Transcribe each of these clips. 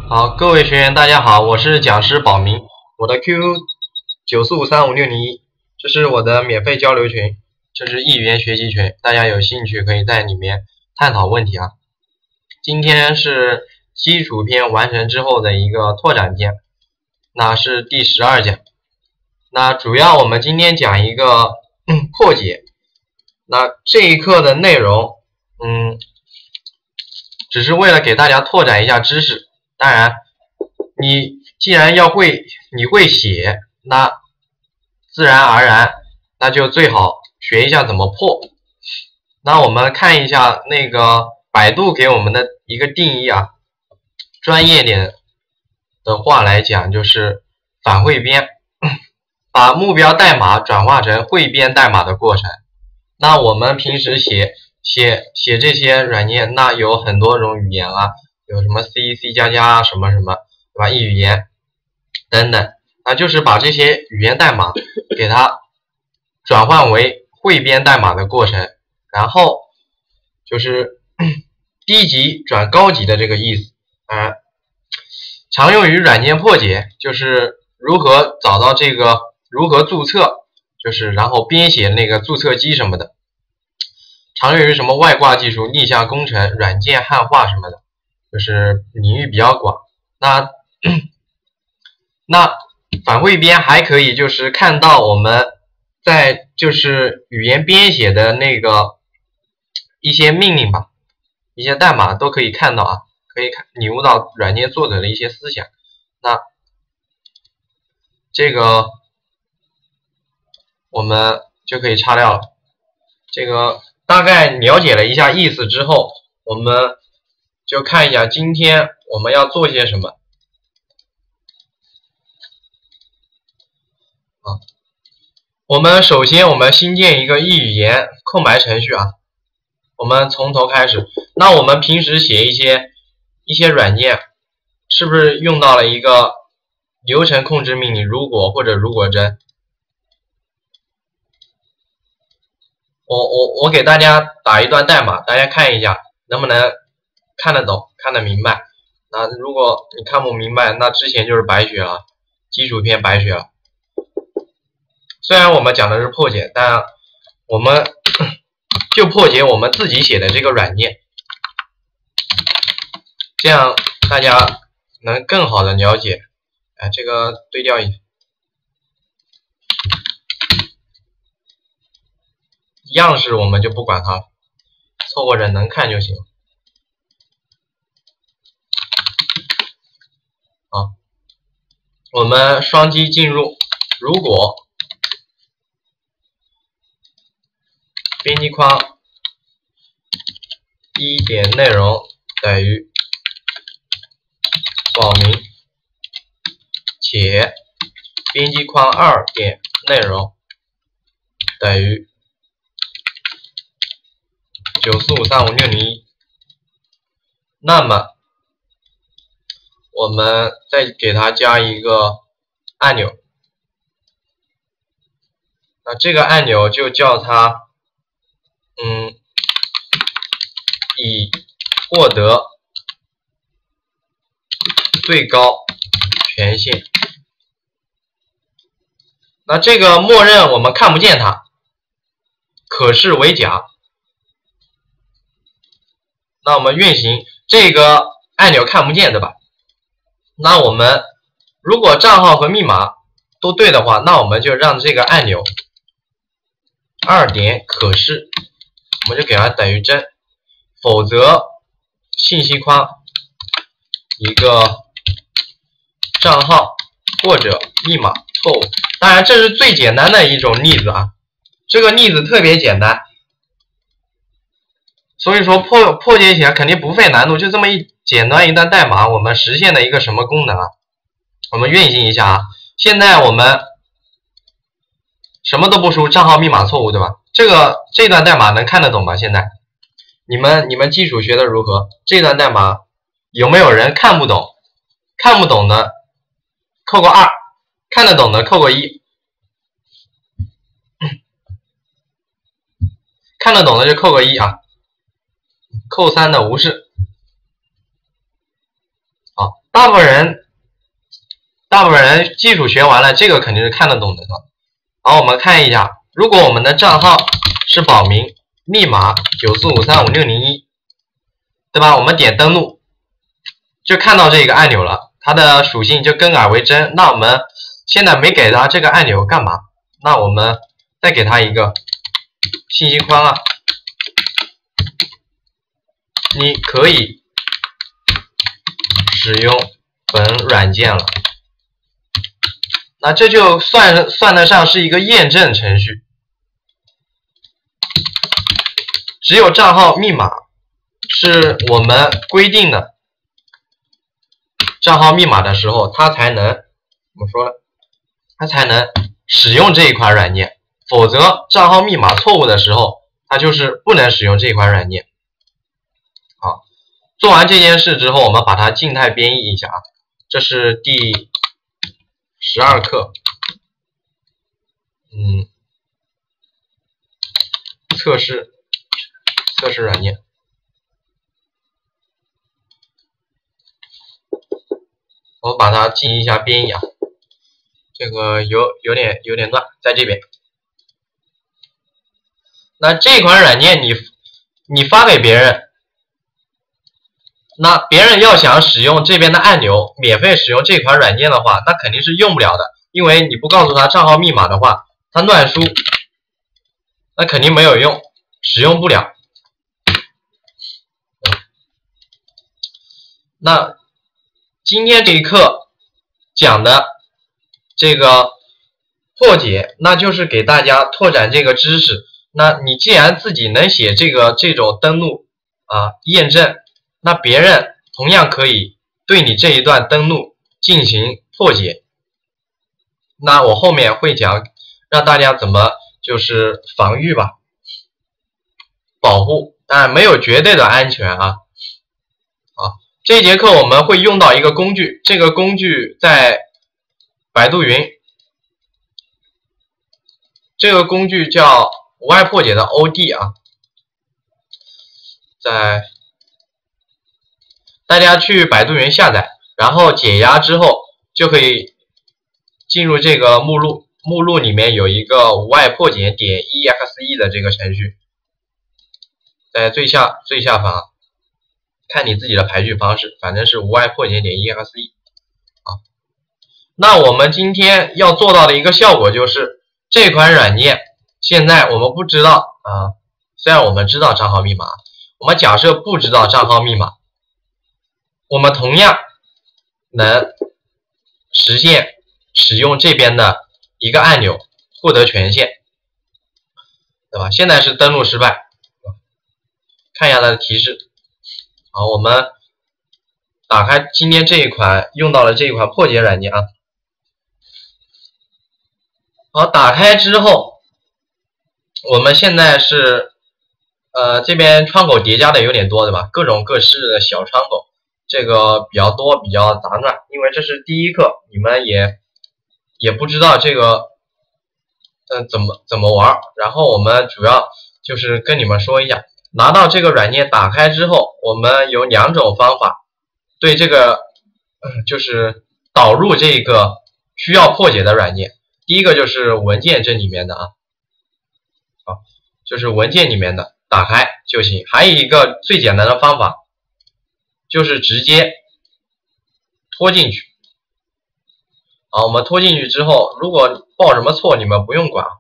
好，各位学员大家好，我是讲师宝明，我的 QQ 94535601，这是我的免费交流群，这是易语言学习群，大家有兴趣可以在里面探讨问题啊。今天是基础篇完成之后的一个拓展篇，那是第12讲。那主要我们今天讲一个破解。那这一课的内容，只是为了给大家拓展一下知识。当然，你既然你会写，那自然而然，那就最好学一下怎么破。那我们看一下那个百度给我们的一个定义啊，专业点的话来讲就是反汇编，把目标代码转化成汇编代码的过程。那我们平时写这些软件，那有很多种语言啊，有什么 C、C++啊，什么什么，对吧？易语言等等，那就是把这些语言代码给它转换为汇编代码的过程，然后就是低级转高级的这个意思啊。常用于软件破解，就是如何找到这个如何注册，就是然后编写那个注册机什么的。常用于什么外挂技术、逆向工程、软件汉化什么的，就是领域比较广。那反汇编还可以就是看到我们在就是语言编写的那个一些命令吧，一些代码都可以看到啊，可以领悟到软件作者的一些思想。那这个我们就可以擦掉了。这个大概了解了一下意思之后，我们就看一下今天我们要做些什么。首先我们新建一个易语言空白程序啊，我们从头开始。那我们平时写一些软件，是不是用到了一个流程控制命令如果或者如果真？我给大家打一段代码，大家看一下能不能看得懂、看得明白。那如果你看不明白，那之前就是白学了，基础篇白学了。虽然我们讲的是破解，但我们就破解我们自己写的这个软件，这样大家能更好的了解。这个对调样式我们就不管它了，凑合着能看就行。好，我们双击进入，如果编辑框一点内容等于保明，且编辑框二点内容等于9453561，那么我们再给它加一个按钮，那这个按钮就叫它已获得最高权限。那这个默认我们看不见它，可视为假。那我们运行这个按钮看不见，对吧？那我们如果账号和密码都对的话，那我们就让这个按钮2点可视，我们就给它等于真，否则信息框一个账号或者密码错误。当然这是最简单的一种例子啊，这个例子特别简单，所以说破解起来肯定不费难度，就这么简单一段代码，我们实现了一个什么功能啊？我们运行一下啊，现在我们什么都不输，账号密码错误，对吧？这段代码能看得懂吗？现在你们基础学的如何？这段代码有没有人看不懂？看不懂的扣个2，看得懂的扣个1，看得懂的就扣个1啊，扣3的无视。好， 大部分人基础学完了，这个肯定是看得懂的。好，我们看一下，如果我们的账号是保名，密码94535601，对吧？我们点登录，就看到这个按钮了，它的属性就更改为真。那我们现在没给它这个按钮干嘛？那我们再给它一个信息框啊，你可以使用本软件了。那这就算得上是一个验证程序。只有账号密码是我们规定的账号密码的时候，它才能怎么说呢？它才能使用这一款软件。否则账号密码错误的时候，它就是不能使用这款软件。好，做完这件事之后，我们把它静态编译一下啊。这是第12课，测试软件。我把它进行一下编译啊，这个有点乱，在这边。那这款软件你发给别人，那别人要想使用这边的按钮，免费使用这款软件的话，那肯定是用不了的，因为你不告诉他账号密码的话，他乱输，那肯定没有用，使用不了。那今天这一课讲的这个破解，那就是给大家拓展这个知识。那你既然自己能写这种登录验证，那别人同样可以对你这一段登录进行破解。那我后面会讲让大家怎么就是防御吧，保护，当然没有绝对的安全啊。好，这一节课我们会用到一个工具，这个工具在百度云，这个工具叫无碍破解的 OD 啊，大家去百度云下载，然后解压之后就可以进入这个目录，目录里面有一个无碍破解点 exe 的这个程序，在最下方，看你自己的排序方式，反正是无碍破解点 exe 啊。那我们今天要做到的一个效果就是这款软件。现在我们不知道虽然我们知道账号密码，我们假设不知道账号密码，我们同样能实现使用这边的一个按钮获得权限，对吧？现在是登录失败，看一下它的提示。好，我们打开今天这一款用到了这一款破解软件啊。好，打开之后。我们现在是这边窗口叠加的有点多，对吧？各种各式的小窗口，这个比较多，比较杂乱。因为这是第一课，你们也不知道这个怎么玩。然后我们主要就是跟你们说一下，拿到这个软件打开之后，我们有2种方法对这个就是导入这个需要破解的软件。第一个就是文件这里面的就是文件里面的打开就行。还有一个最简单的方法，就是直接拖进去。好，我们拖进去之后，如果报什么错，你们不用管。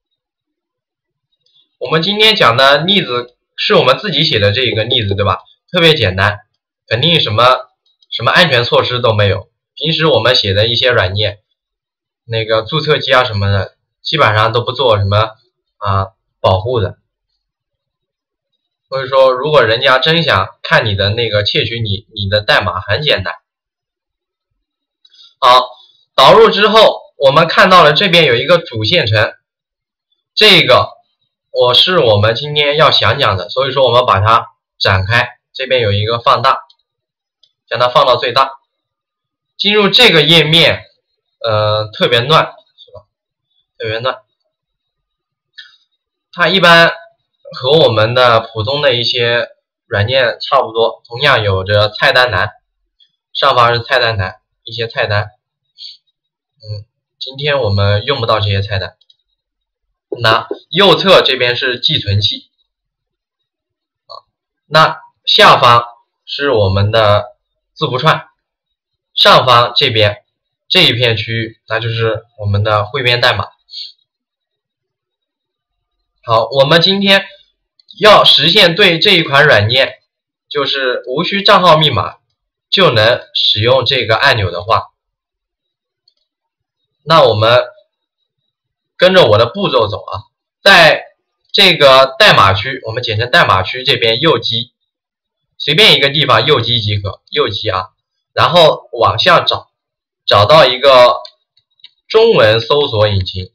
我们今天讲的例子是我们自己写的这一个例子，对吧？特别简单，肯定什么安全措施都没有。平时我们写的一些软件，那个注册机啊什么的，基本上都不做什么保护的。所以说，如果人家真想看你的那个窃取你的代码，很简单。好，导入之后，我们看到了这边有一个主线程，这个是我们今天要讲的，所以说我们把它展开，这边有一个放大，将它放到最大。进入这个页面，特别乱，是吧？特别乱。它一般和我们的普通的一些软件差不多，同样有着菜单栏。 上方是菜单栏，一些菜单。今天我们用不到这些菜单。那右侧这边是寄存器，那下方是我们的字符串，上方这边这一片区域，那就是我们的汇编代码。好，我们今天要实现对这一款软件，就是无需账号密码就能使用这个按钮的话，那我们跟着我的步骤走啊，在这个代码区，我们简称代码区这边右击，随便一个地方右击即可，右击啊，然后往下找，找到一个中文搜索引擎，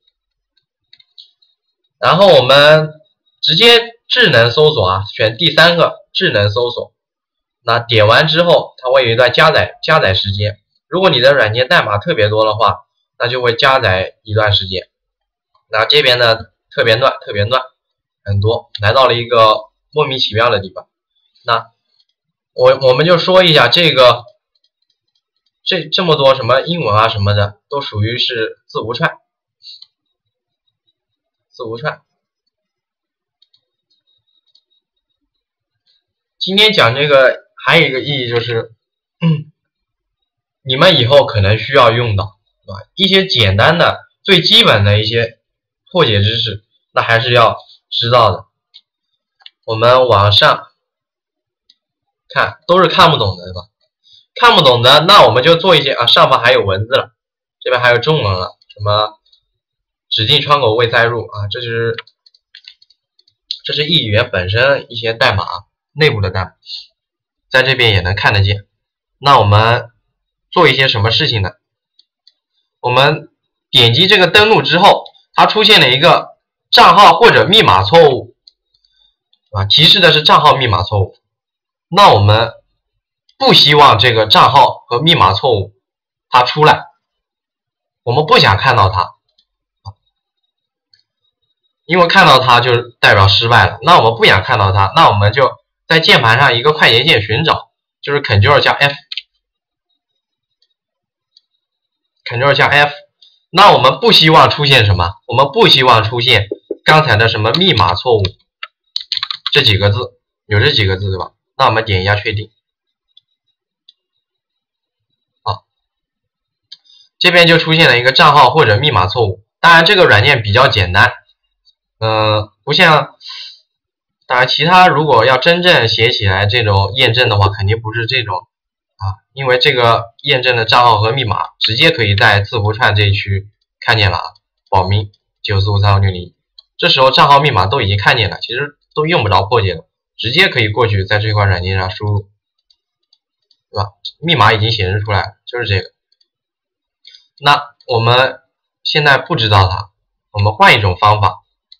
然后我们直接智能搜索啊，选第3个智能搜索。那点完之后，它会有一段加载时间。如果你的软件代码特别多的话，那就会加载一段时间。那这边呢特别乱，很多，来到了一个莫名其妙的地方。那我们就说一下这个这么多什么英文啊什么的，都属于是字符串。今天讲这个还有一个意义就是，你们以后可能需要用到，对吧？一些简单的、最基本的一些破解知识，那还是要知道的。我们往上看，都是看不懂的，对吧？看不懂的，那我们就做一些啊，上方还有文字了，这边还有中文了，什么指定窗口未载入啊，这是易语言本身一些代码，内部的代码，在这边也能看得见。那我们做一些什么事情呢？我们点击这个登录之后，它出现了一个账号或者密码错误啊，提示的是账号密码错误。那我们不希望这个账号和密码错误它出来，我们不想看到它，因为看到它就代表失败了。那我们不想看到它，那我们就在键盘上一个快捷键寻找，就是 Ctrl 加 F。Ctrl 加 F。那我们不希望出现什么？我们不希望出现刚才的什么密码错误这几个字，有这几个字对吧？那我们点一下确定。好，这边就出现了一个账号或者密码错误。当然这个软件比较简单，不像，当然其他如果要真正写起来这种验证的话，肯定不是这种啊，因为这个验证的账号和密码直接可以在字符串这一区看见了啊，保密94535601，这时候账号密码都已经看见了，其实都用不着破解了，直接可以过去在这款软件上输入，对吧？密码已经显示出来了，就是这个。那我们现在不知道它，我们换一种方法。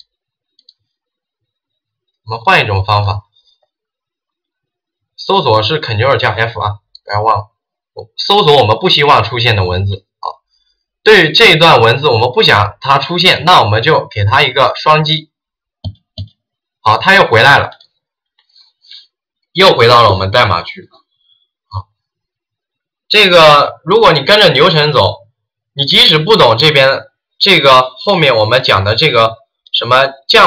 搜索是 Ctrl 加 F 啊，不要忘了。搜索我们不希望出现的文字啊。对于这一段文字我们不想它出现，那我们就给它一个双击。好，它又回来了，又回到了我们代码区。好，这个如果你跟着流程走，你即使不懂这边这个后面我们讲的这个什么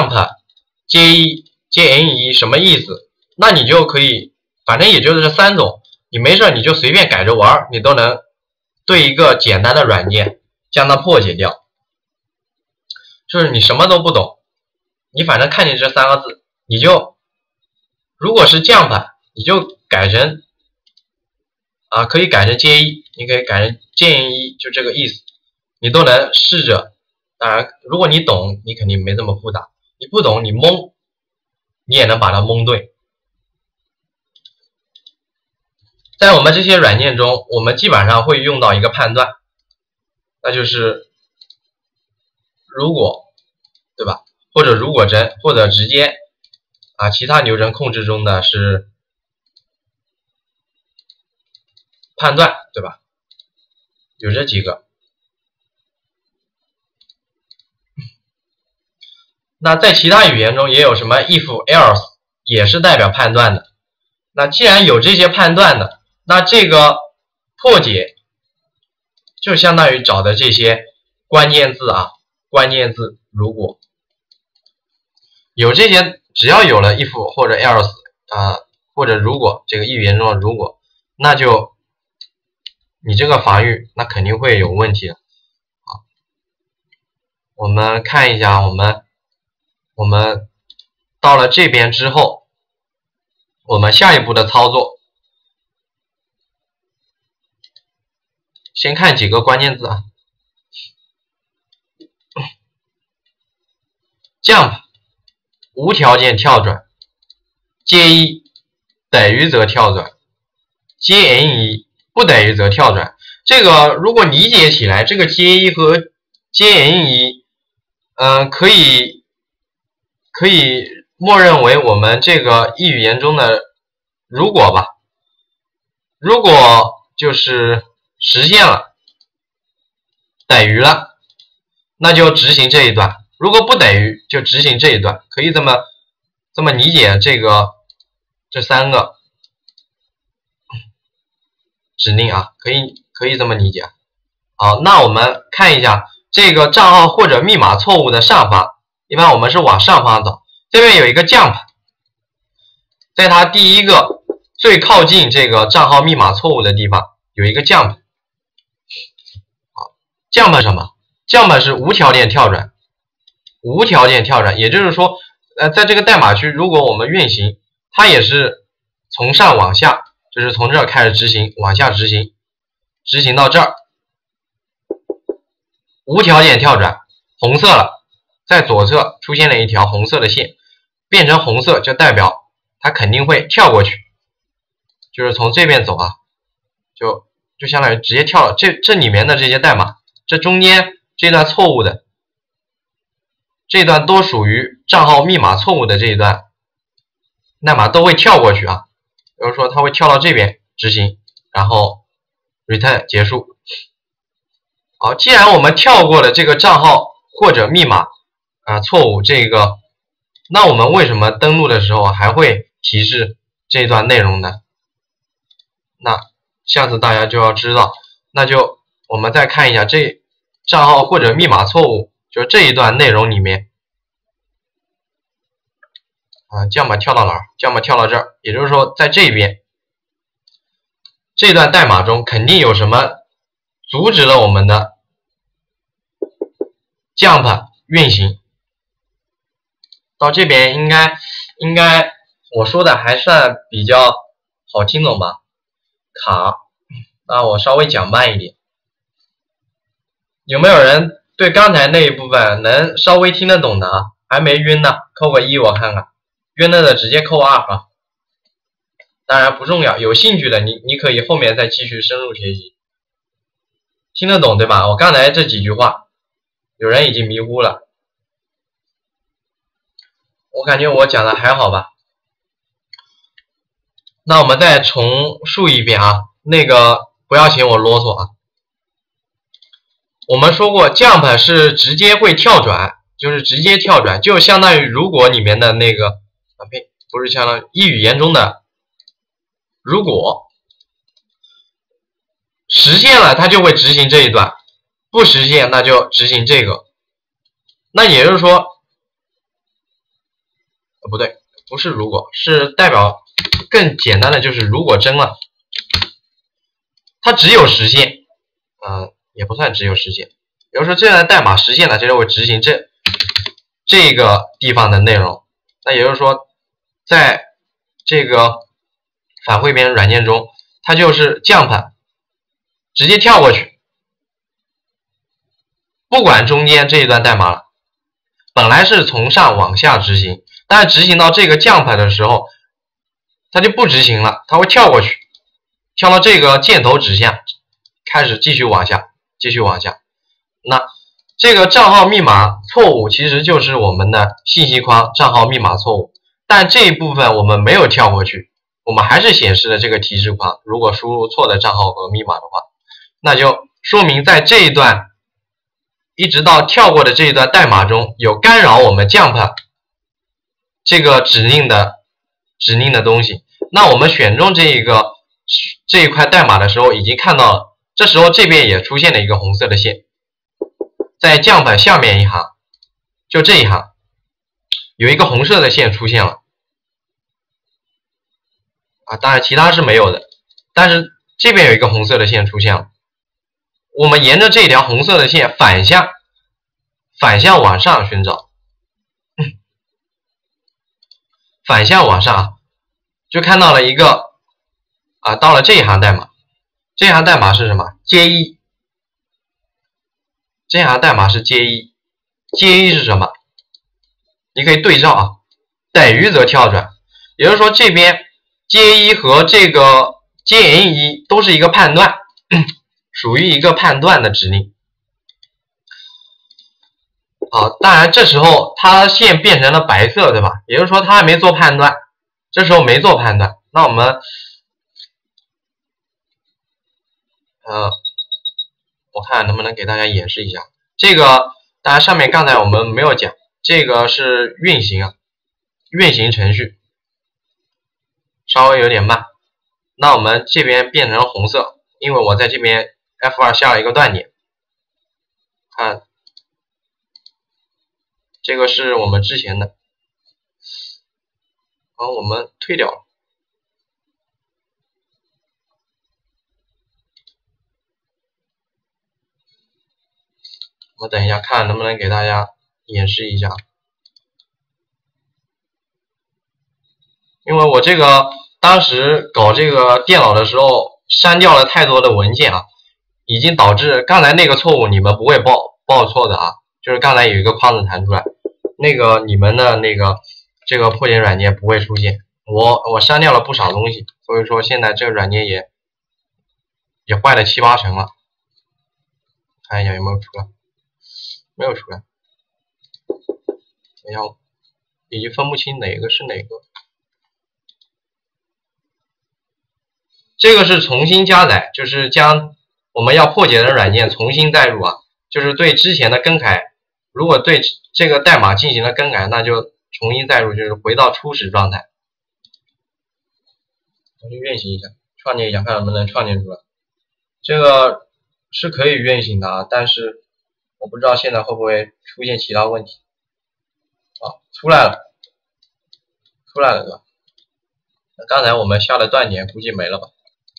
jump、JNE 什么意思，那你就可以，反正也就是这3种，你没事你就随便改着玩，你都能对一个简单的软件将它破解掉。就是你什么都不懂，你反正看见这3个字，你就如果是 jump， 你就改成啊，可以改成 JE， 你可以改成 JNE， 就这个意思，你都能试着。当然，如果你懂，你肯定没这么复杂；你不懂，你懵，你也能把它蒙对。在我们这些软件中，我们基本上会用到一个判断，那就是如果，对吧？或者如果真，或者直接啊，其他流程控制中的是判断，对吧？有这几个。那在其他语言中也有什么 if、else， 也是代表判断的。那既然有这些判断的，那这个破解就相当于找的这些关键字啊，关键字如果有这些，只要有了 if 或者 else 或者如果这个一语言中的如果，那就你这个防御那肯定会有问题的。好，我们看一下，我们到了这边之后，我们下一步的操作，先看几个关键字啊 ，jump 无条件跳转，接一等于则跳转，接 n 一不等于则跳转。这个如果理解起来，这个接一和接 n 一，可以默认为我们这个一语言中的如果吧，如果就是实现了，等于了，那就执行这一段；如果不等于，就执行这一段。可以这么理解这三个指令啊，可以这么理解。好，那我们看一下这个账号或者密码错误的上方，一般我们是往上方找，这边有一个 jump， 在它第一个最靠近这个账号密码错误的地方有一个 jump。好 ，jump 是什么 ？jump 是无条件跳转，无条件跳转，也就是说，在这个代码区，如果我们运行，它也是从上往下，就是从这儿开始执行，往下执行，执行到这儿，无条件跳转，红色了，在左侧出现了一条红色的线，变成红色就代表它肯定会跳过去，就是从这边走啊，就相当于直接跳了。这里面的这些代码，这中间这段错误的，这段都属于账号密码错误的这一段代码都会跳过去啊。比如说它会跳到这边执行，然后 return 结束。好，既然我们跳过了这个账号或者密码错误这个，那我们为什么登录的时候还会提示这段内容呢？那下次大家就要知道，那就我们再看一下这账号或者密码错误，就这一段内容里面jump跳到哪儿 ？jump 跳到这儿，也就是说在这边这段代码中肯定有什么阻止了我们的 jump 运行。到这边应该我说的还算比较好听懂吧？卡，那我稍微讲慢一点。有没有人对刚才那一部分能稍微听得懂的啊？还没晕呢，扣个1我看看。晕了的直接扣2啊。当然不重要，有兴趣的你可以后面再继续深入学习。听得懂对吧？我刚才这几句话，有人已经迷糊了。我感觉我讲的还好吧。那我们再重述一遍啊，那个不要嫌我啰嗦啊。我们说过 jump 是直接会跳转，就是直接跳转，就相当于如果里面的那个不是相当于一语言中的如果实现了，它就会执行这一段；不实现，那就执行这个。那也就是说，不对，不是如果，是代表更简单的，就是如果真了，它只有实现，也不算只有实现。比如说这段代码实现了，它就会执行这个地方的内容。那也就是说，在这个反汇编软件中，它就是 jump 直接跳过去，不管中间这一段代码了。本来是从上往下执行，但是执行到这个 jump 的时候，它就不执行了，它会跳过去，跳到这个箭头指向，开始继续往下，继续往下。那这个账号密码错误其实就是我们的信息框账号密码错误，但这一部分我们没有跳过去，我们还是显示了这个提示框。如果输入错的账号和密码的话，那就说明在这一段一直到跳过的这一段代码中有干扰我们 jump 这个指令的东西。那我们选中这一个这一块代码的时候已经看到了，这时候这边也出现了一个红色的线，在降板下面一行，就这一行有一个红色的线出现了啊，当然其他是没有的，但是这边有一个红色的线出现了，我们沿着这条红色的线反向往上寻找，反向往上就看到了一个啊，到了这一行代码，这一行代码是什么？接一，这一行代码是接一，接一是什么？你可以对照啊，等于则跳转，也就是说这边接一和这个接引一都是一个判断，属于一个判断的指令。好，当然这时候它线变成了白色，对吧？也就是说它还没做判断，这时候没做判断。那我们我看能不能给大家演示一下这个。当然上面刚才我们没有讲，这个是运行啊，运行程序稍微有点慢。那我们这边变成红色，因为我在这边 F2 下了一个断点，看。这个是我们之前的，好，我们退掉了。我等一下看能不能给大家演示一下，因为我这个当时搞这个电脑的时候删掉了太多的文件啊，已经导致刚才那个错误你们不会报错的啊，就是刚才有一个框子弹出来。那个你们的那个这个破解软件不会出现，我删掉了不少东西，所以说现在这个软件也坏了7、8成了。看一下有没有出来，没有出来。等一下，已经分不清哪个是哪个。这个是重新加载，就是将我们要破解的软件重新载入啊，就是对之前的更改。如果对这个代码进行了更改，那就重新载入，就是回到初始状态。我去运行一下，创建一下，看能不能创建出来。这个是可以运行的啊，但是我不知道现在会不会出现其他问题。啊，出来了，对吧？那刚才我们下的断点估计没了吧？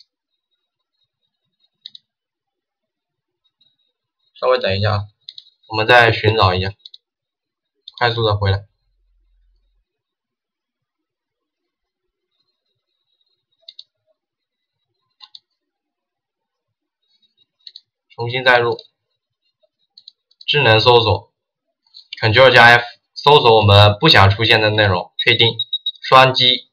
稍微等一下啊。我们再寻找一下，快速的回来。重新载入，智能搜索 ，Ctrl 加 F 搜索我们不想出现的内容，确定，双击。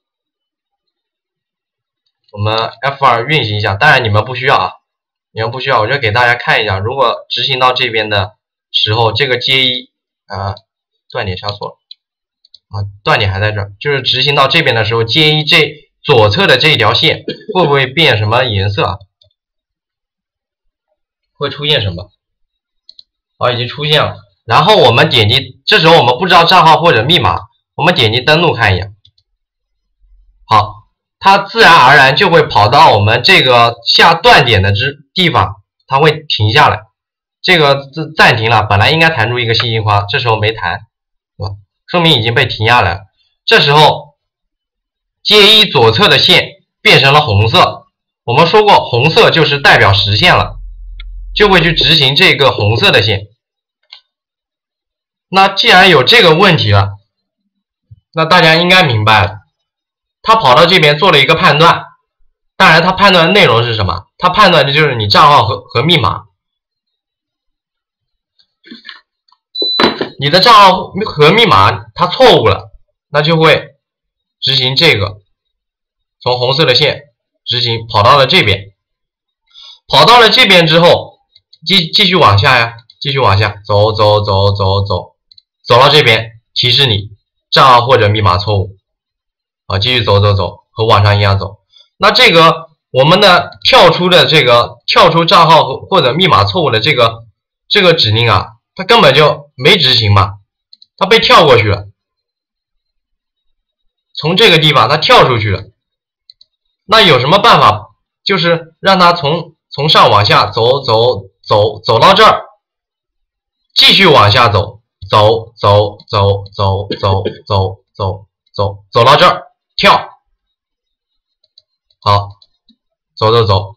我们 F2 运行一下，当然你们不需要啊，我就给大家看一下，如果执行到这边的时候，这个接一断点下错了啊，断点还在这儿，就是执行到这边的时候，接一这左侧的这一条线会不会变什么颜色啊？会出现什么？好，已经出现了。然后我们点击，这时候我们不知道账号或者密码，我们点击登录看一眼。好，它自然而然就会跑到我们这个下断点的地方，它会停下来。这个暂停了，本来应该弹出一个信息框，这时候没弹，对吧？说明已经被停下来了。这时候接一左侧的线变成了红色，我们说过红色就是代表实现了，就会去执行这个红色的线。那既然有这个问题了，那大家应该明白了，他跑到这边做了一个判断，当然他判断的内容是什么？他判断的就是你账号和密码。你的账号和密码它错误了，那就会执行这个，从红色的线执行跑到了这边，跑到了这边之后，继续往下呀，继续往下走到这边提示你账号或者密码错误，啊，继续走，和往上一样走。那这个我们的跳出账号或者密码错误的这个指令啊，它根本就没执行嘛，它被跳过去了，从这个地方它跳出去了。那有什么办法就是让它从上往下走到这儿，继续往下走到这儿，跳，好，走，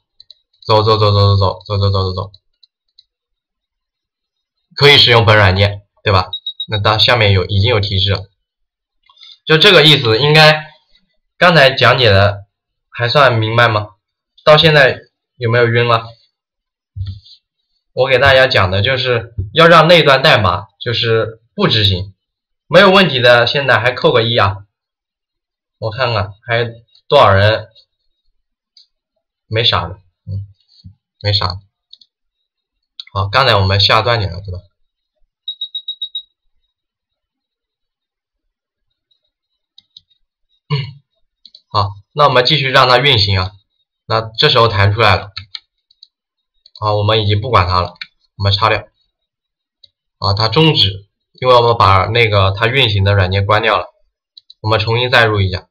可以使用本软件，对吧？那到下面已经有提示了，就这个意思，应该刚才讲解的还算明白吗？到现在有没有晕了？我给大家讲的就是要让那段代码就是不执行，没有问题的，现在还扣个1啊！我看看还多少人没傻的，没傻的。好，刚才我们下断点了，对吧？好，那我们继续让它运行啊。那这时候弹出来了，好，我们已经不管它了，我们擦掉。啊，它终止，因为我们把那个它运行的软件关掉了。我们重新再入一下。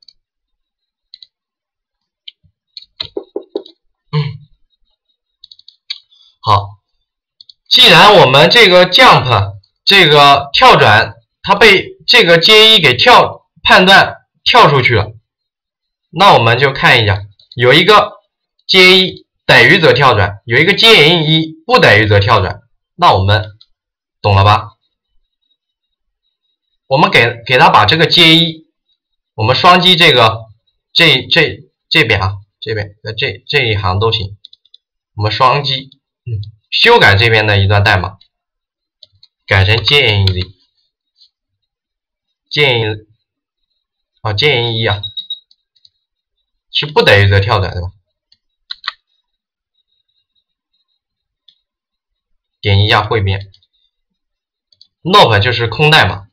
好，既然我们这个 jump 这个跳转，它被这个接一给判断跳出去了，那我们就看一下，有一个接一等于则跳转，有一个接引一不等于则跳转，那我们懂了吧？我们给它把这个接一，我们双击这个这边啊，这边这一行都行，我们双击，修改这边的一段代码，改成接引一，接引一啊，是不等于则跳转对吧？点一下汇编 ，nop 就是空代码。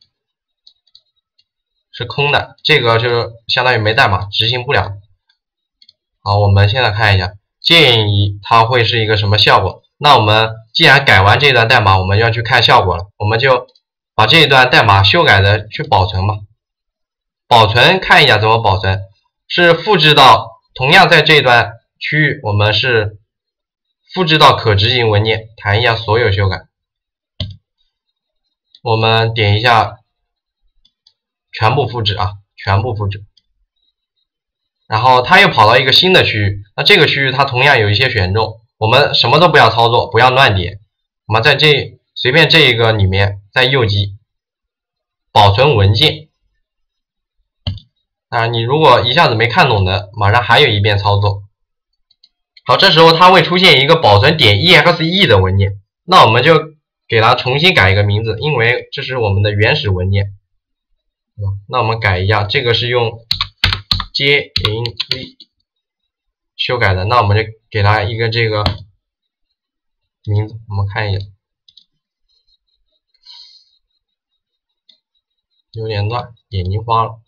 是空的，这个就是相当于没代码，执行不了。好，我们现在看一下接引一它会是一个什么效果。那我们既然改完这段代码，我们要去看效果了，我们就把这一段代码修改的去保存吧。保存看一下怎么保存，是复制到同样在这段区域，我们是复制到可执行文件，弹一下所有修改。我们点一下。全部复制啊，全部复制。然后它又跑到一个新的区域，那这个区域它同样有一些权重，我们什么都不要操作，不要乱点，我们在随便这一个里面再右击保存文件。啊，你如果一下子没看懂的，马上还有一遍操作。好，这时候它会出现一个保存点 .exe 的文件，那我们就给它重新改一个名字，因为这是我们的原始文件。那我们改一下，这个是用接引一修改的，那我们就给它一个这个名字，我们看一下，有点乱，眼睛花了。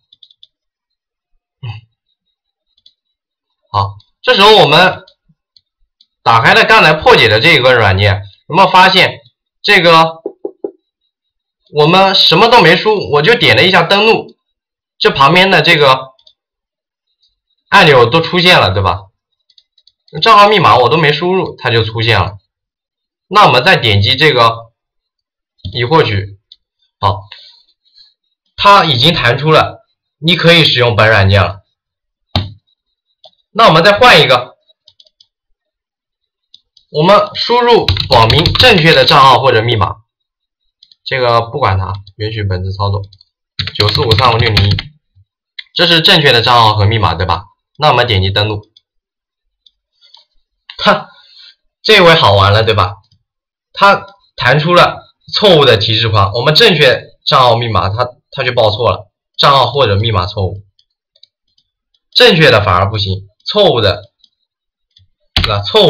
好，这时候我们打开了刚才破解的这个软件，有没有发现这个？我们什么都没输，我就点了一下登录，这旁边的这个按钮都出现了，对吧？账号密码我都没输入，它就出现了。那我们再点击这个已获取，好，它已经弹出了，你可以使用本软件了。那我们再换一个，我们输入保明正确的账号或者密码。这个不管它，允许本次操作9453560，这是正确的账号和密码，对吧？那我们点击登录，这回好玩了，对吧？它弹出了错误的提示框，我们正确账号密码它却报错了，账号或者密码错误，正确的反而不行，错误的，对吧？错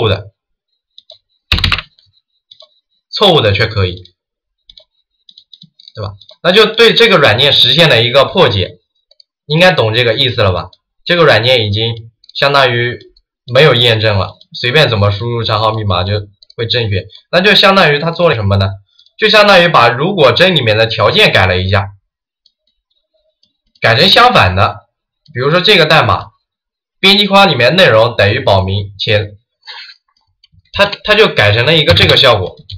误的却可以。对吧？那就对这个软件实现了一个破解，应该懂这个意思了吧？这个软件已经相当于没有验证了，随便怎么输入账号密码就会正确，那就相当于它做了什么呢？就相当于把如果真里面的条件改了一下，改成相反的，比如说这个代码编辑框里面内容等于保名，且它就改成了一个这个效果。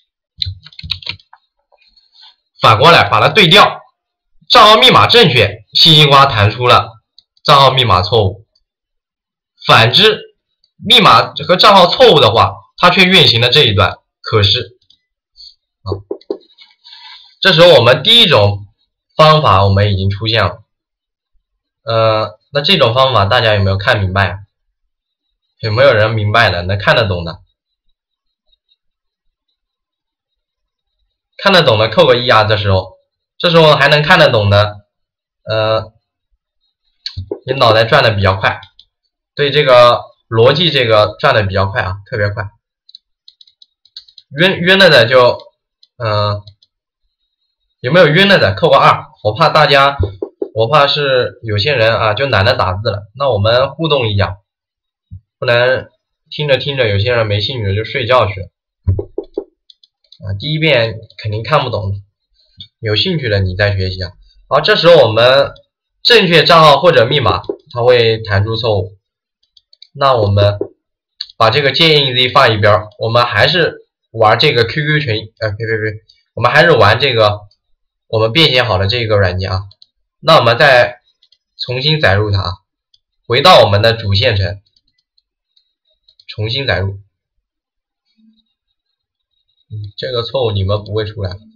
反过来把它对调，账号密码正确，星星瓜弹出了账号密码错误。反之，密码和账号错误的话，它却运行了这一段可视。这时候我们第一种方法我们已经出现了。那这种方法大家有没有看明白啊？有没有人明白的，能看得懂的？看得懂的扣个1啊！这时候还能看得懂的，你脑袋转的比较快，对这个逻辑这个转的比较快啊，特别快。晕了的就，有没有晕了的扣个2？我怕是有些人啊就懒得打字了。那我们互动一下，不能听着听着有些人没兴趣就睡觉去了。第一遍肯定看不懂，有兴趣的你再学习啊。好，这时候我们正确账号或者密码它会弹出错误，那我们把这个 JNZ 放一边，我们还是玩这个 QQ 群，我们还是玩这个我们编写好的这个软件啊。那我们再重新载入它，回到我们的主线程，重新载入。这个错误你们不会出来。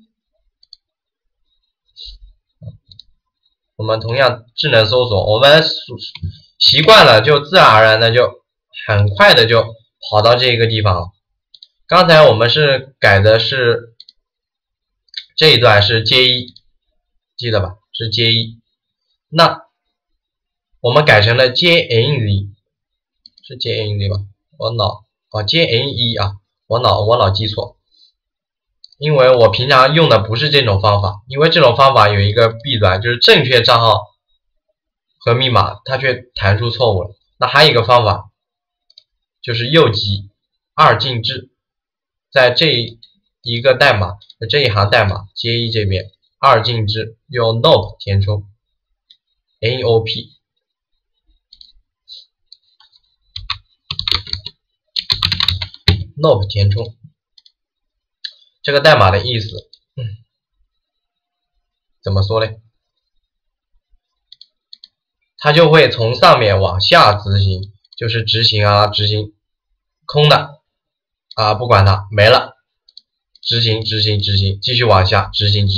我们同样智能搜索，我们习惯了就自然而然的就很快的就跑到这个地方了。刚才我们是改的是这一段是 J1， 记得吧？是 J1。那我们改成了 JNZ， 是 JNZ 吧？JN1 啊，我脑记错。因为我平常用的不是这种方法，因为这种方法有一个弊端，就是正确账号和密码它却弹出错误了。那还有一个方法，就是右击2进制，在这一个代码这一行代码 J1 这边2进制，用 NOP 填充 NOP。NOP 填充这个代码的意思，怎么说呢？它就会从上面往下执行，就是执行空的啊，不管它没了，执行，继续往下执行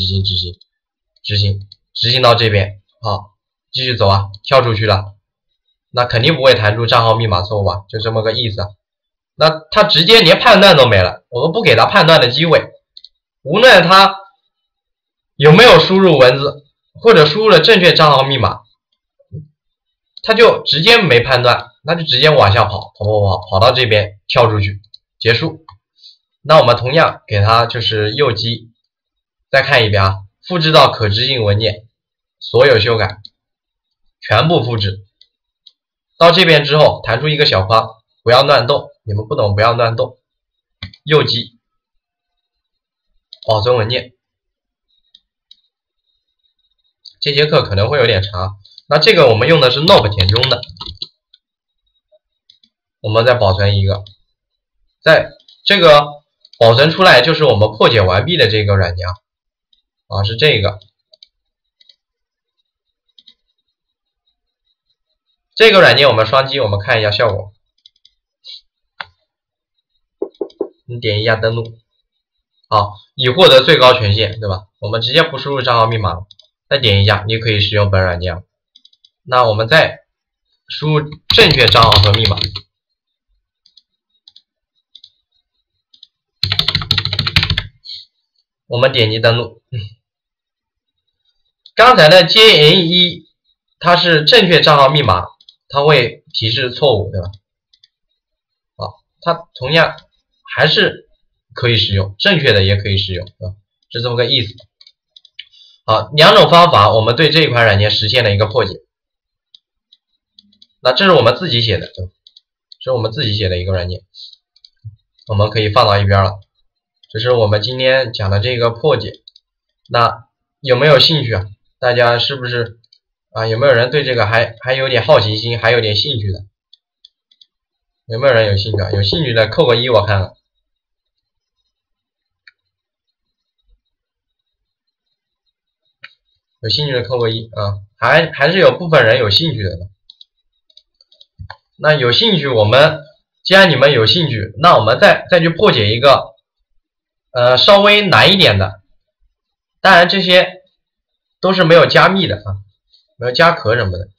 到这边，好，继续走啊，跳出去了，那肯定不会弹出账号密码错误吧？就这么个意思啊。那它直接连判断都没了，我们不给它判断的机会，无论它有没有输入文字或者输入了正确账号密码，它就直接没判断，那就直接往下跑到这边跳出去结束。那我们同样给它就是右击，再看一遍啊，复制到可执行文件，所有修改全部复制到这边之后，弹出一个小框，不要乱动，你们不懂不要乱动，右击保存文件。这节课可能会有点长，那这个我们用的是 NOP 填充的，我们再保存一个，在这个保存出来就是我们破解完毕的这个软件啊，是这个。这个软件我们双击，我们看一下效果。你点一下登录，好，已获得最高权限，对吧？我们直接不输入账号密码了，再点一下，你可以使用本软件了。那我们再输入正确账号和密码，我们点击登录。刚才的 JN1 它是正确账号密码，它会提示错误，对吧？好，它同样还是可以使用，正确的也可以使用，是这么个意思。好，两种方法我们对这一款软件实现了一个破解。那这是我们自己写的，这是我们自己写的一个软件，我们可以放到一边了。这是我们今天讲的这个破解。那有没有兴趣啊？大家是不是啊？有没有人对这个还有点好奇心，还有点兴趣的？ 有没有人有兴趣啊？有兴趣的扣个1，我看了。有兴趣的扣个1啊，还是有部分人有兴趣的。那有兴趣，既然你们有兴趣，那我们再去破解一个稍微难一点的。当然这些都是没有加密的啊，没有加壳什么的。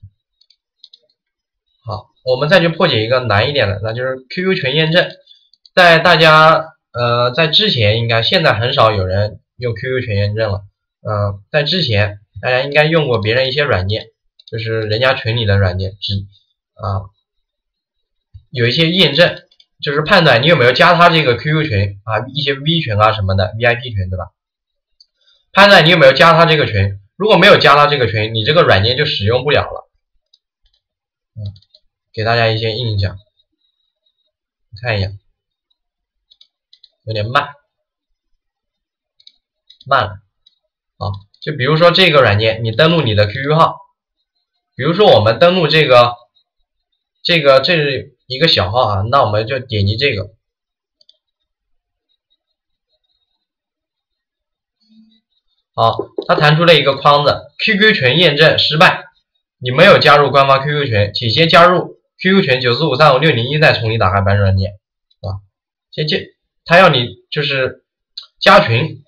好，我们再去破解一个难一点的，那就是 QQ 群验证。在大家在之前现在很少有人用 QQ 群验证了。在之前大家应该用过别人一些软件，就是人家群里的软件，有一些验证，就是判断你有没有加他这个 QQ 群啊，一些 V 群啊什么的 VIP 群，对吧？判断你有没有加他这个群，如果没有加他这个群，你这个软件就使用不了了。给大家一些印象，看一眼，有点慢了。好，就比如说这个软件，你登录你的 QQ 号，比如说我们登录这是一个小号啊，那我们就点击这个。好，它弹出了一个框子 ，QQ 群验证失败，你没有加入官方 QQ 群，请先加入 QQ 群945356001，再重新打开版主软件，啊，他要你就是加群，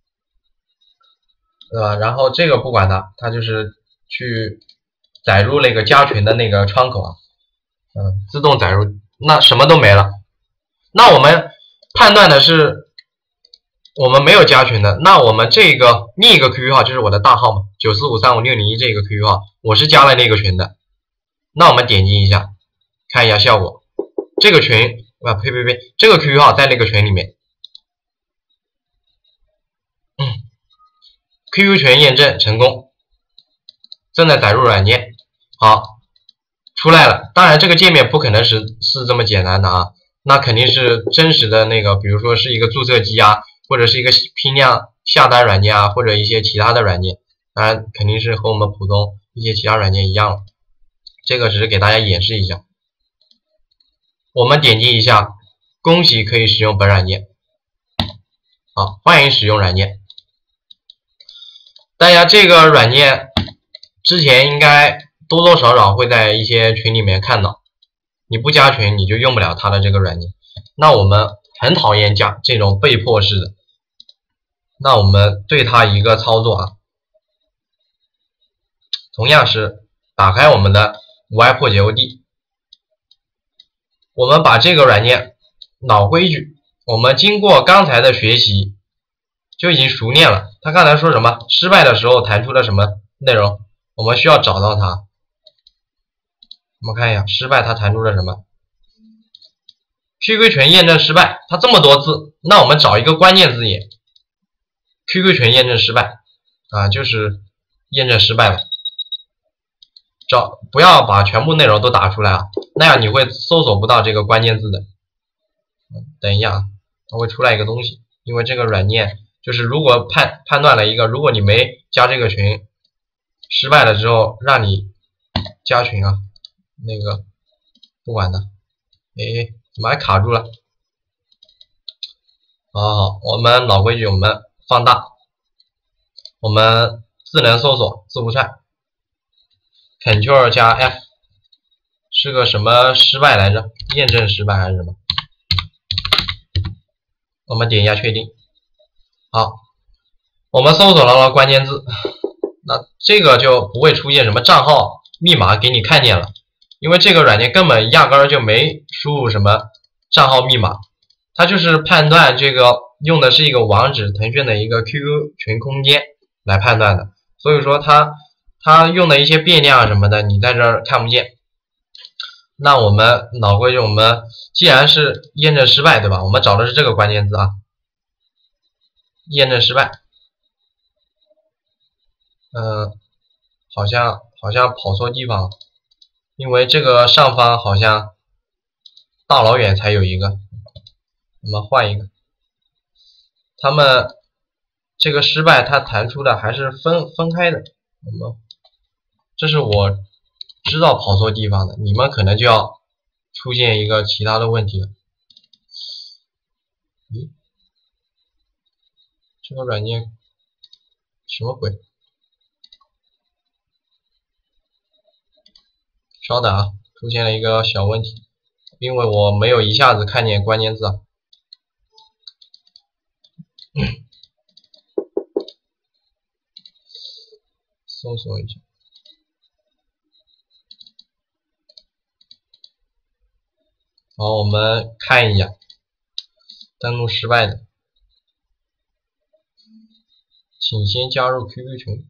对吧？然后这个不管它就是去载入那个加群的那个窗口啊，自动载入，那什么都没了。那我们判断的是我们没有加群的，那我们另一个 QQ 号就是我的大号嘛，945356001这个 QQ 号，我是加了那个群的。那我们点击一下，看一下效果。这个群这个 QQ 号在那个群里面。QQ 群验证成功，正在载入软件。好，出来了。当然这个界面不可能是这么简单的啊，那肯定是真实的那个，比如说是一个注册机啊，或者是一个批量下单软件啊，或者一些其他的软件，当然肯定是和我们普通一些其他软件一样了。这个只是给大家演示一下。我们点击一下，恭喜可以使用本软件。好，欢迎使用软件。大家这个软件之前应该多多少少会在一些群里面看到，你不加群你就用不了它的这个软件。那我们很讨厌加这种被迫式的，那我们对它一个操作啊，同样是打开我们的无碍破解 OD， 我们把这个软件老规矩，我们经过刚才的学习就已经熟练了。他刚才说什么失败的时候弹出了什么内容，我们需要找到它。我们看一下失败它弹出了什么， QQ 群验证失败，它这么多字，那我们找一个关键字眼， QQ 群验证失败啊，就是验证失败了。不要把全部内容都打出来啊，那样你会搜索不到这个关键字的。等一下啊，它会出来一个东西，因为这个软件就是如果判断了一个，如果你没加这个群，失败了之后让你加群啊，那个不管它，怎么还卡住了？好，我们老规矩，我们放大，我们智能搜索字符串 ，Ctrl 加 F， 是个什么失败来着？验证失败还是什么？我们点一下确定。好，我们搜索到了关键字，那这个就不会出现什么账号密码给你看见了，因为这个软件根本压根儿就没输入什么账号密码，它就是判断这个用的是一个网址，腾讯的一个 QQ 群空间来判断的，所以说它用的一些变量什么的你在这儿看不见。那我们老规矩，我们既然是验证失败，对吧？我们找的是这个关键字啊，验证失败。好像跑错地方了，因为这个上方好像大老远才有一个，我们换一个。他们这个失败它弹出的还是分开的，这是我知道跑错地方的，你们可能就要出现一个其他的问题了。咦，这个软件什么鬼？稍等啊，出现了一个小问题，因为我没有一下子看见关键字啊。搜索一下。好，我们看一眼，登录失败的，请先加入 QQ 群。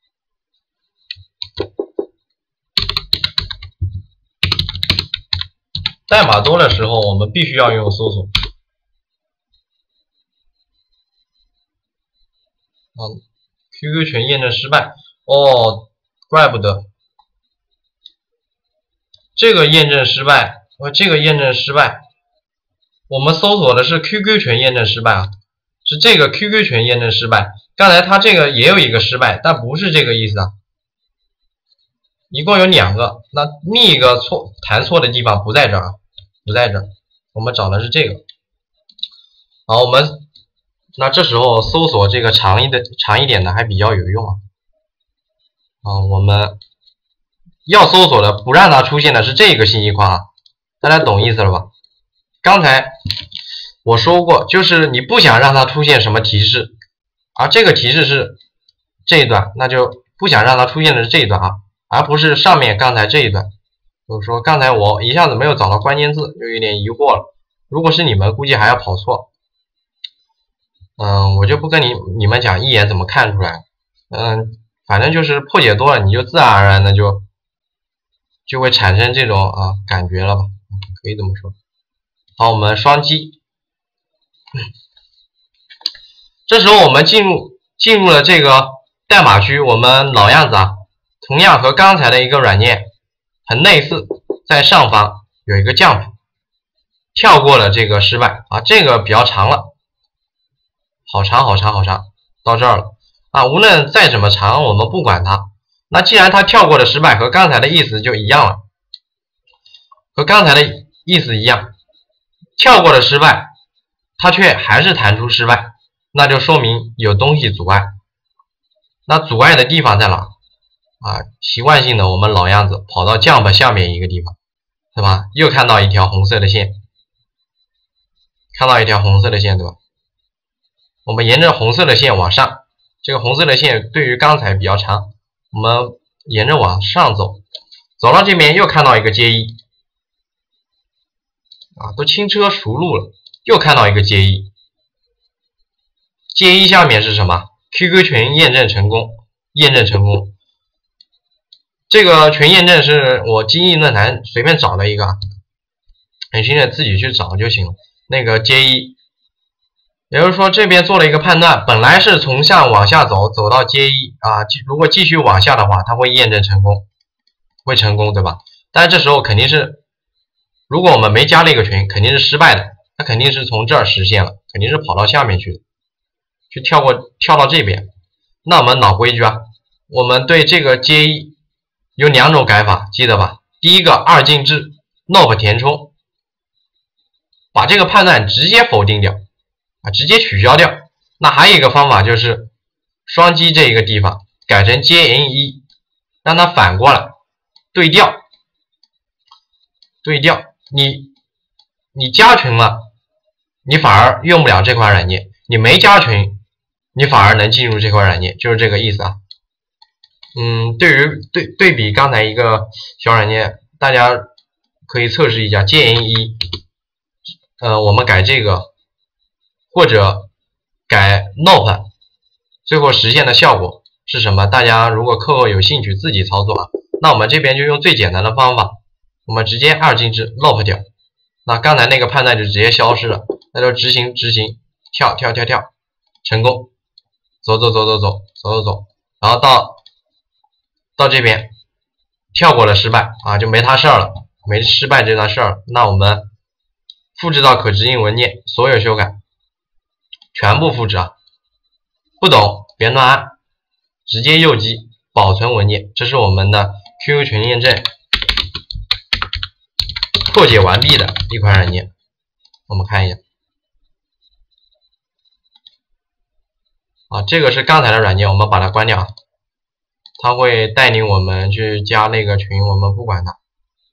代码多的时候，我们必须要用搜索。QQ 群验证失败。哦，怪不得。这个验证失败，这个验证失败。我们搜索的是 QQ 群验证失败啊，是这个 QQ 群验证失败。刚才它这个也有一个失败，但不是这个意思啊。一共有2个，那另一个弹错的地方不在这儿啊，不在这儿，我们找的是这个。好，那这时候搜索这个长一点的还比较有用啊。我们要搜索的不让它出现的是这个信息框啊，大家懂意思了吧？刚才我说过，就是你不想让它出现什么提示，而这个提示是这一段，那就不想让它出现的是这一段啊，而不是上面刚才这一段。就是说刚才我一下子没有找到关键字，就有点疑惑了。如果是你们，估计还要跑错。我就不跟你们讲一眼怎么看出来。反正就是破解多了，你就自然而然的就会产生这种感觉了吧，可以这么说。好，我们双击，这时候我们进入了这个代码区，我们老样子啊，同样和刚才的一个软件很类似，在上方有一个jump，跳过了这个失败啊，这个比较长了，好长，到这儿了。无论再怎么长，我们不管它。那既然它跳过的失败和刚才的意思就一样了，跳过的失败，它却还是弹出失败，那就说明有东西阻碍。那阻碍的地方在哪？习惯性的我们老样子跑到jump下面一个地方，对吧？又看到一条红色的线，对吧？我们沿着红色的线往上。这个红色的线对于刚才比较长，我们沿着往上走，走到这边又看到一个街一，都轻车熟路了，又看到一个街一，街一下面是什么 ？QQ 群验证成功，这个群验证是我精益论坛随便找的一个，很新的自己去找就行了。那个街一。也就是说，这边做了一个判断，本来是从上往下走到街一如果继续往下的话，它会验证成功，会成功，对吧？但是这时候肯定是，如果我们没加那个群，肯定是失败的，它肯定是从这儿实现了，肯定是跑到下面去的，去跳到这边。那我们老规矩啊，我们对这个街一有2种改法，记得吧？第一个二进制 ，NOP 填充，把这个判断直接否定掉。直接取消掉。那还有一个方法就是双击这一个地方改成接 N1， 让它反过来对调。你加群了，你反而用不了这款软件；你没加群，你反而能进入这款软件，就是这个意思啊。对比刚才一个小软件，大家可以测试一下接 N1，我们改这个。或者改 NOP， 最后实现的效果是什么？大家如果课后有兴趣自己操作啊，那我们这边就用最简单的方法，我们直接二进制 NOP 掉，那刚才那个判断就直接消失了，那就执行，跳，成功，走，然后到这边跳过了失败就没他事儿了，没失败这段事儿。那我们复制到可执行文件，所有修改。全部复制不懂别乱按，直接右击保存文件。这是我们的 QQ 群验证。 破解完毕的一款软件。我们看一下，这个是刚才的软件，我们把它关掉，它会带领我们去加那个群，我们不管它。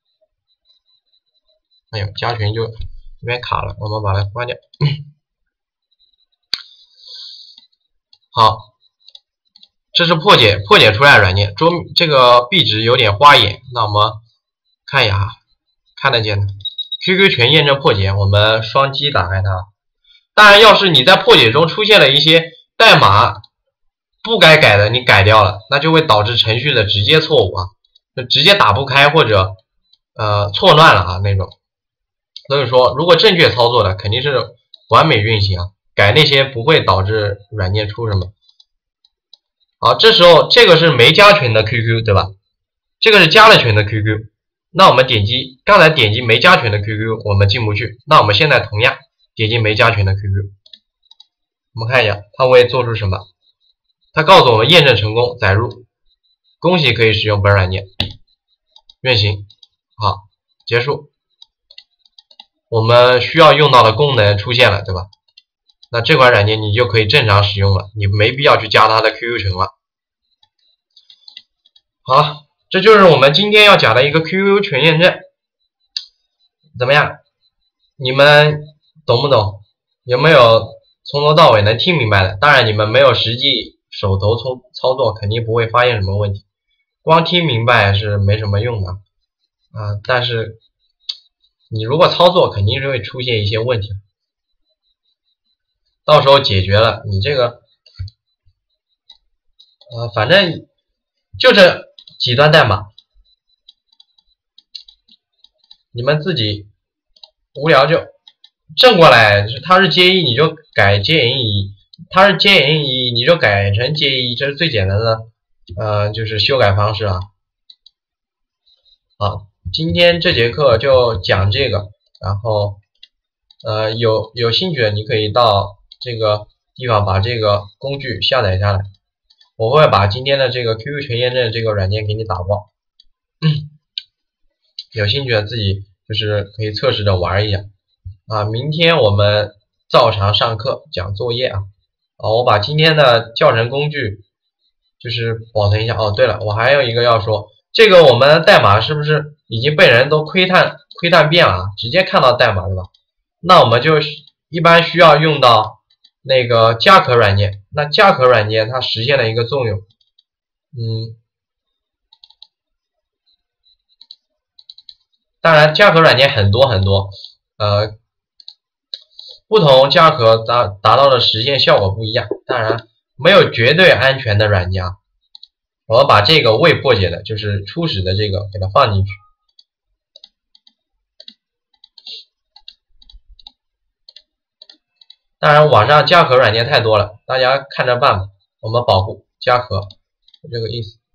哎呦，加群就这边卡了，我们把它关掉。好，这是破解出来的软件，这个壁纸有点花眼，那我们看一下，看得见的 QQ 全验证破解，我们双击打开它。当然，要是你在破解中出现了一些代码不该改的，你改掉了，那就会导致程序的直接错误就直接打不开或者错乱了那种。所以说，如果正确操作的肯定是完美运行改那些不会导致软件出什么。好，这时候这个是没加群的 QQ 对吧？这个是加了群的 QQ， 那我们刚才点击没加群的 QQ， 我们进不去。那我们现在同样点击没加群的 QQ， 我们看一下它会做出什么？它告诉我们验证成功，载入，恭喜可以使用本软件，运行。好，结束。我们需要用到的功能出现了，对吧？那这款软件你就可以正常使用了，你没必要去加它的 QQ 群了。好，这就是我们今天要讲的一个 QQ 群验证，怎么样？你们懂不懂？有没有从头到尾能听明白的？当然，你们没有实际手头操作，肯定不会发现什么问题。光听明白是没什么用的但是你如果操作，肯定是会出现一些问题。到时候解决了，你这个反正就这几段代码，你们自己无聊就正过来，它是接一你就改接引一，它是接引一你就改成接一，这是最简单的就是修改方式好，今天这节课就讲这个，然后有兴趣的你可以到这个地方把这个工具下载下来，我会把今天的这个 QQ 全验证这个软件给你打包，有兴趣的自己就是可以测试着玩一下明天我们照常上课讲作业我把今天的教程工具就是保存一下。对了，我还有一个要说，这个我们的代码是不是已经被人都窥探遍了直接看到代码对吧？那我们就一般需要用到那个加壳软件。那加壳软件它实现了一个作用，当然加壳软件很多不同加壳达到的实现效果不一样，当然没有绝对安全的软件我要把这个未破解的，就是初始的这个给它放进去。当然网上加壳软件太多了，大家看着办吧，我们保护加壳就这个意思。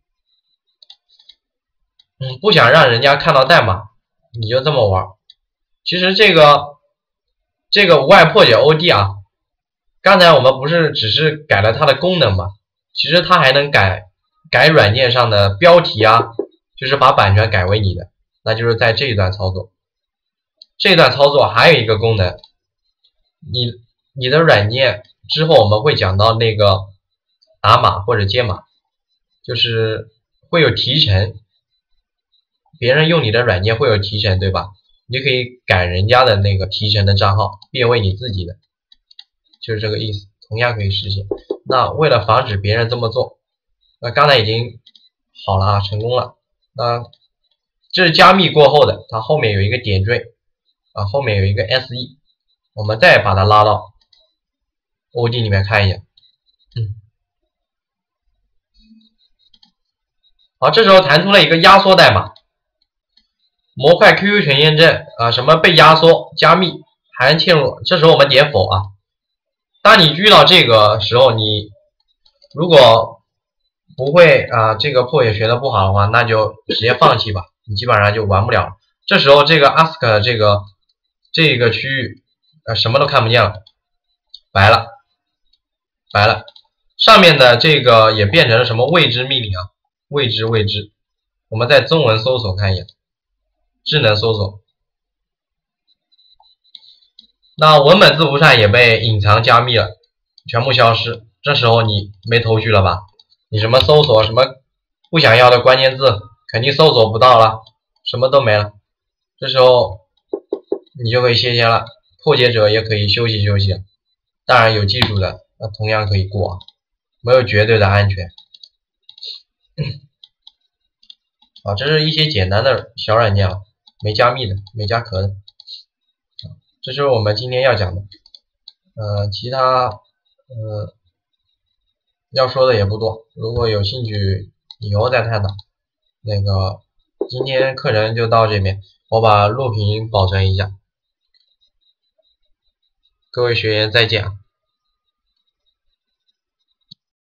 不想让人家看到代码，你就这么玩。其实这个无外破解 OD 刚才我们不是只是改了它的功能吗？其实它还能改软件上的标题就是把版权改为你的，那就是在这一段操作。这一段操作还有一个功能，你的软件之后我们会讲到那个打码或者接码，就是会有提成，别人用你的软件会有提成对吧？你就可以改人家的那个提成的账号变为你自己的，就是这个意思，同样可以实现。那为了防止别人这么做，那刚才已经好了成功了。那这是加密过后的，它后面有一个点缀后面有一个 SE， 我们再把它拉到 OD 里面看一眼。好，这时候弹出了一个压缩代码，模块 QQ 全验证什么被压缩加密还嵌入，这时候我们点否当你遇到这个时候，你如果不会这个破解学的不好的话，那就直接放弃吧，你基本上就玩不了了。这时候这个 ask 这个区域什么都看不见了，白了。上面的这个也变成了什么未知命令未知。我们在中文搜索看一眼，智能搜索那文本字符串也被隐藏加密了，全部消失。这时候你没头绪了吧？你什么搜索什么不想要的关键字，肯定搜索不到了，什么都没了。这时候你就可以歇歇了，破解者也可以休息休息。当然有技术的，那同样可以过，没有绝对的安全。啊，这是一些简单的小软件啊，没加密的，没加壳的。这是我们今天要讲的。其他要说的也不多，如果有兴趣以后再探讨。那个今天课程就到这边，我把录屏保存一下。各位学员再见啊。